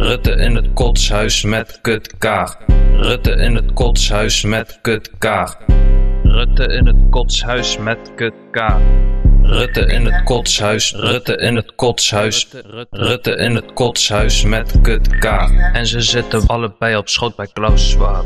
Rutte in het kotshuis met kutkaag. Rutte in het kotshuis met kutkaag. Rutte in het kotshuis met kutkaag. Rutte in het kotshuis, Rutte in het kotshuis, Rutte in het kotshuis met kutkaag. En ze zitten allebei op schoot bij Klaus Schwab.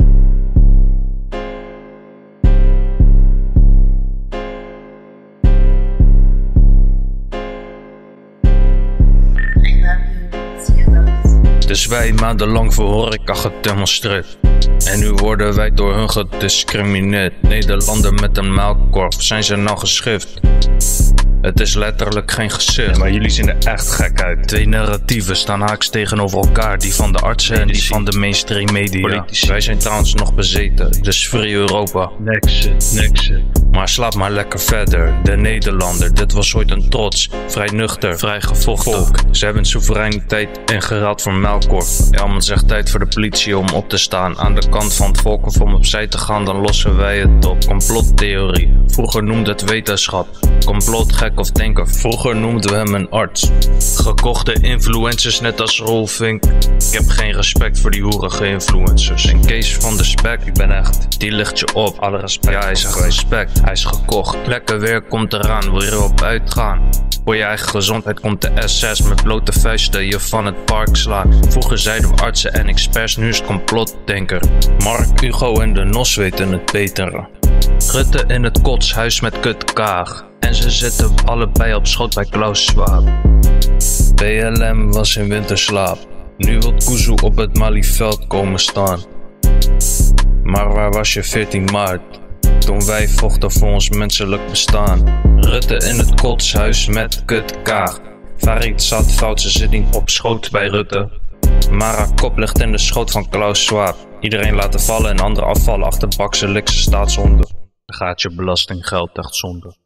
Dus wij maandenlang voor horeca gedemonstreerd. En nu worden wij door hun gediscrimineerd. Nederlander met een muilkorf, zijn ze nou geschift? Het is letterlijk geen gezicht. Ja, maar jullie zien er echt gek uit. Twee narratieven staan haaks tegenover elkaar. Die van de artsen en die van de mainstream media. Politici. Wij zijn trouwens nog bezeten, dus free Europa. Next shit. Maar slaap maar lekker verder. De Nederlander, dit was ooit een trots. Vrij nuchter, vrij gevochten volk. Ze hebben soevereiniteit ingeruild voor muilkorf. Ja, maar het is echt tijd voor de politie om op te staan. Aan de kant van het volk of om opzij te gaan, dan lossen wij het op. Complottheorie, vroeger noemde het wetenschap. Complot, gek of denken, vroeger noemden we hem een arts. Gekochte influencers net als Rolfink. Ik heb geen respect voor die hoerige influencers. En Kees van de Spek, ik ben echt, die ligt je op. Alle respect, ja, hij is respect, hij is gekocht. Lekker weer komt eraan, wil je erop uitgaan? Voor je eigen gezondheid komt de SS met blote vuisten je van het park slaan. Vroeger zeiden we artsen en experts, nu is het complotdenker. Mark, Hugo en de Nos weten het beter. Rutte in het kotshuis met kutkaag. En ze zitten allebei op schoot bij Klaus Schwab. BLM was in winterslaap. Nu wil Kuzu op het Malieveld komen staan. Maar waar was je 14 maart? Toen wij vochten voor ons menselijk bestaan. Rutte in het kotshuis met kutkaag. Farid zat fout, ze zit niet op schoot bij Rutte. Maar haar kop ligt in de schoot van Klaus Schwab. Iedereen laten vallen en anderen afvallen. Achterbakse likse staatszonde. Gaat je belastinggeld echt zonde.